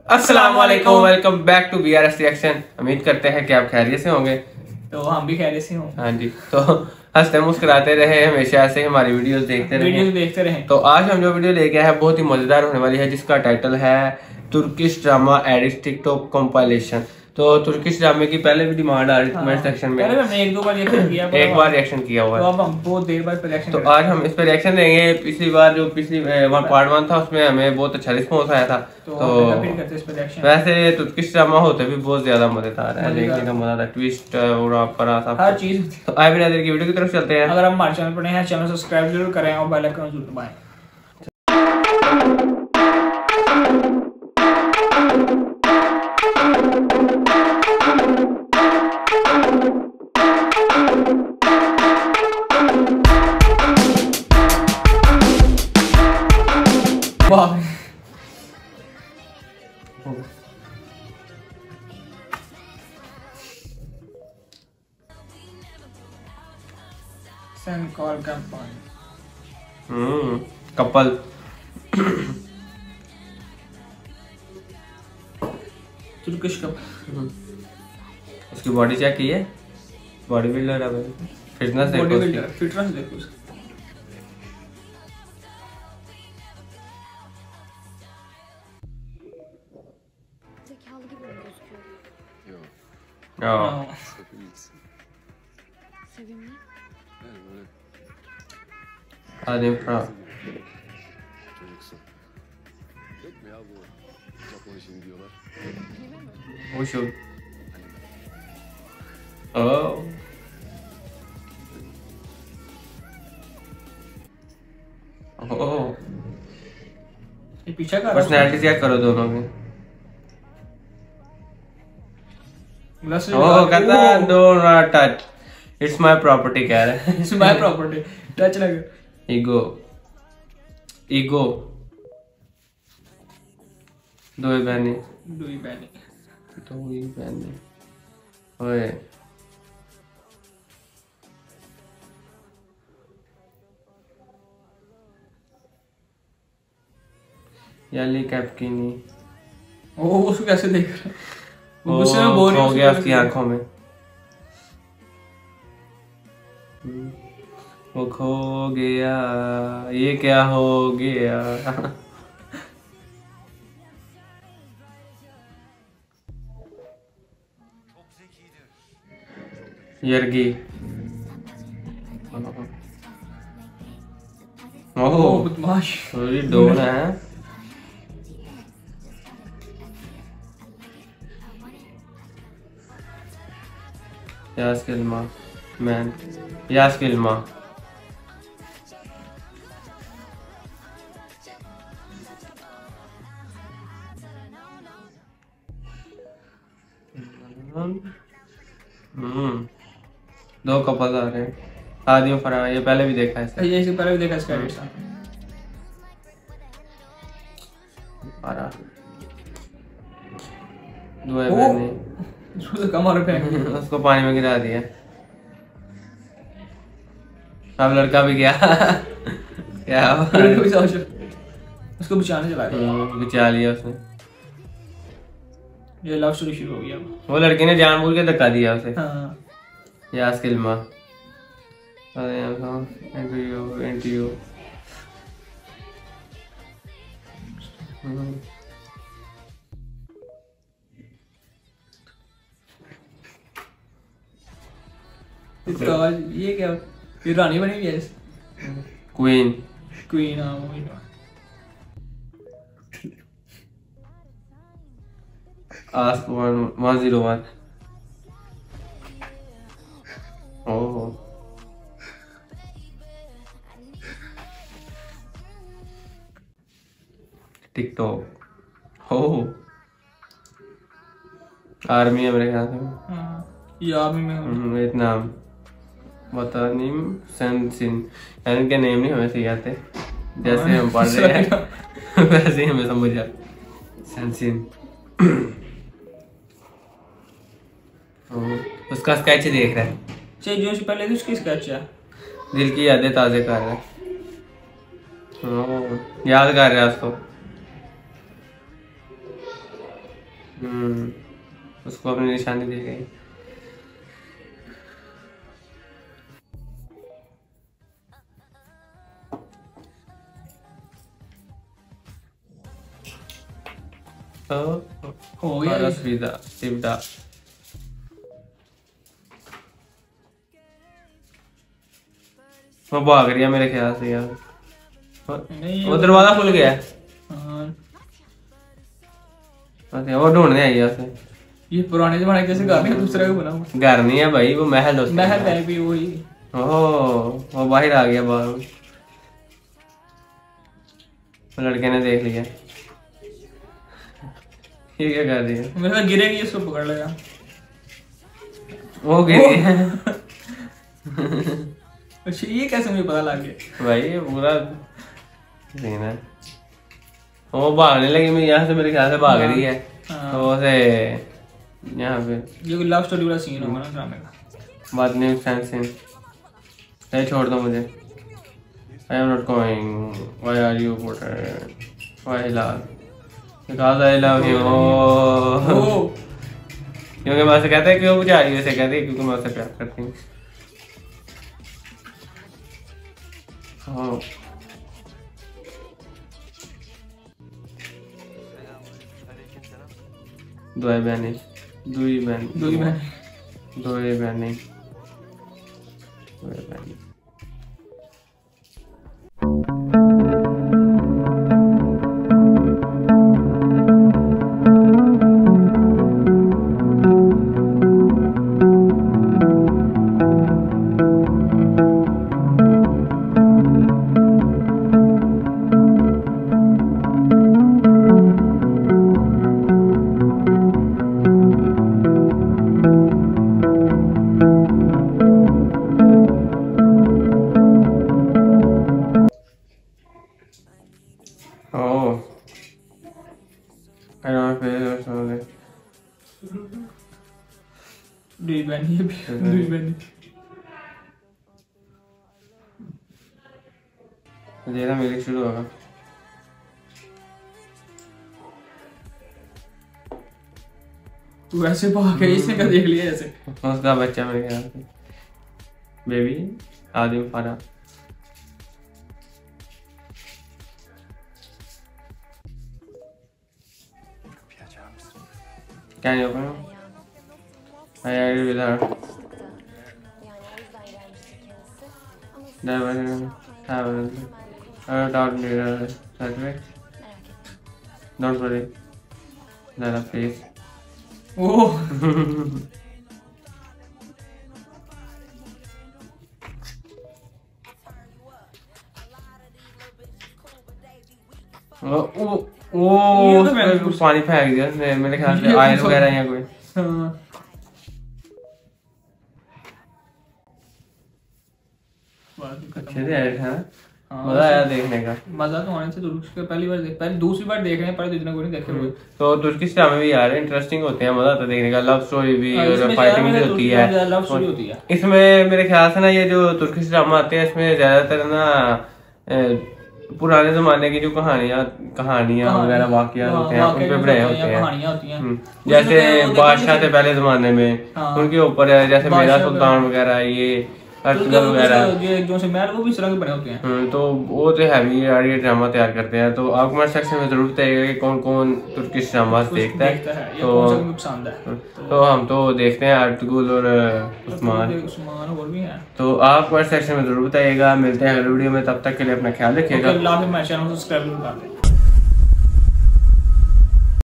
अस्सलाम वालेकुम, welcome back to BRS reaction. उम्मीद करते हैं कि आप खैरियत से होंगे। तो हम भी खैरियत से हों। हाँ जी, तो हंसते मुस्कुराते रहे, हमेशा ऐसे ही हमारी वीडियोस देखते रहे। तो आज हम जो वीडियो लेके आए हैं बहुत ही मजेदार होने वाली है, जिसका टाइटल है Turkish drama edits TikTok compilation. तो तुर्किश ड्रामे की पहले भी डिमांड आ रही थी कमेंट सेक्शन में। पहले हमने एक दो बार रिएक्शन किया, एक बार रिएक्शन किया हुआ है, तो अब हम बहुत देर बाद रिएक्शन। तो आज हम इस पर रिएक्शन देंगे। पिछली बार जो पार्ट 1 था उसमें हमें बहुत अच्छा रिस्पॉन्स आया था, तो वैसे तुर्किश ड्रामा होते भी बहुत ज्यादा मजेदार है, देखने का मजा आता है, ट्विस्ट और हर चीज। तो आए बिना देर की वीडियो की तरफ चलते हैं। अगर हम हमारे चैनल पर नए हैं, चैनल सब्सक्राइब जरूर करें और बेल आइकन जरूर दबाएं। वाह, send call combine couple Turkish couple. उसकी बॉडी चेक की है, बॉडी बिल्डर है भाई, फिटनेस देखो, बॉडी बिल्डर फिटनेस देखो उसकी। Zekalı gibi mi gözüküyor? Yok. हाँ Sevimli. Yani böyle आदिम फ्रा çocuksu. Yok mu ya bu Japon işini diyorlar? Anime mi? वो शो ओह ये पीछे का पर्सनालिटी चेक करो दोनों की। ग्लास ओह कहता do not touch, it's my property कह रहा है। इट्स माय प्रॉपर्टी, टच लगे। ईगो ईगो दो ही बहने ओए याली कैपकिनी। ओ उसको कैसे देख रहा है, वो गुस्से में बोल रही है, हो गया उसकी आंखों में, वो खो गया, ये क्या हो गया। यर्गी ओह बदमाश, थोड़ी डोन है। यास किल्मा मैन, यास किल्मा दो कपल आ रहे हैं। आदिम फरा, ये पहले भी देखा है, ये इससे पहले भी देखा इसका एडिट। आरा दो है मैंने उसको कमर पे उसको पानी में गिरा दिया, अब लड़का भी गया। क्या उसको बचाने चला गया, बचा लिया उसने। ये लव स्टोरी शुरू हो गया। वो लड़की ने जानबूझ के धक्का दिया उसे। हाँ। यास किल्मा एंटियो ये क्या, ये रानी बनी हुई है, क्वीन क्वीन। हाँ वही ask 101। Oh TikTok, oh army है मेरे ख्याल से। हाँ, ये आर्मी में वियतनाम वतनिम सेंसिन, यानी इनके नेम नहीं हमें सही आते, जैसे हम पढ़ रहे हैं वैसे ही हमें समझ आ। सेंसिन उसका स्केच देख रहा है, जो पहले थी उसकी स्केच है, दिल की यादें ताज़े कर रहा है। याद कर रहा है उसको। उसको अपनी निशानी दी गई। हो गया शिवदा वो भाग रही है मेरे ख्याल से यार। वो दरवाजा खुल गया है। वो ढूंढने आई है उसे। ये पुराने जमाने के जैसे घर नहीं, दूसरा का बना हुआ घर नहीं है भाई, वो महल होता है। महल है भी वही। ओह वो बाहर आ गया बाहर। लड़के ने देख लिया। ये क्या कर रही है? मेरा गिरेगी इसको पकड़ लेगा। वो गिरी है। अच्छा ये कैसे मुझे पता लग गया भाई? ये पूरा सीन है। वो भागने लगी, मैं यहाँ से मेरे ख्याल से भाग रही है। तो उसे यहाँ पे ये लव स्टोरी वाला सीन होगा ना ड्रामे का। बात नहीं सीन। छोड़ दो मुझे। I am not going. Why are you put? Why love? Because I love you. क्योंकि मैं उसे कहते हैं क्यों मुझे आई वैसे कहते हैं क्योंकि मैं उसे प्यार करती हूँ। दुई बहनी देखना म्यूजिक शुरू होगा। तू ऐसे भाग गई, इसने क्या देख लिया ऐसे? उसका बच्चा मेरे ख्याल से बेबी आदिम फारा। क्या नहीं होगा? I agree with her. Never have doubt neither certificate. Don't worry. Nana, please. Oh. पानी फेंक दिया मेरे ख्याल से, आयल वगैरह या कोई। अच्छे से एडिट है, मजा आया देखने का। मजा तो आने से पहली दूसरी बार देख रहे हैं, पहले तो इतना कोई नहीं देखे हुए। तो तुर्किश ड्रामे भी यार इंटरेस्टिंग होते हैं, मजा आता है देखने का। लव स्टोरी भी और फाइटिंग भी होती है इसमें मेरे ख्याल से ना। ये जो तुर्किश ड्रामा आते हैं इसमें ज्यादातर ना पुराने जमाने की जो कहानियां वगैरह वाकयात होते हैं उन पे बनाए होते हैं। जैसे बादशाह थे पहले जमाने में, उनके ऊपर है, जैसे मेरा सुल्तान वगैरह, ये जो से महल वो भी इस तरह के बने होते हैं। तो वो तो हैवी यार ये ड्रामा तैयार करते हैं। तो आप कमेंट सेक्शन में जरूर बताइएगा कि कौन कौन तुर्किश ड्रामा देखता है। तो हम तो देखते हैं अर्तुगरुल और उस्मान और भी हैं। तो आप कमेंट सेक्शन में जरूर बताइएगा। मिलते हैं अगले वीडियो में, तब तक के लिए अपना ख्याल रखिएगा। लाइक, शेयर और सब्सक्राइब कर दें।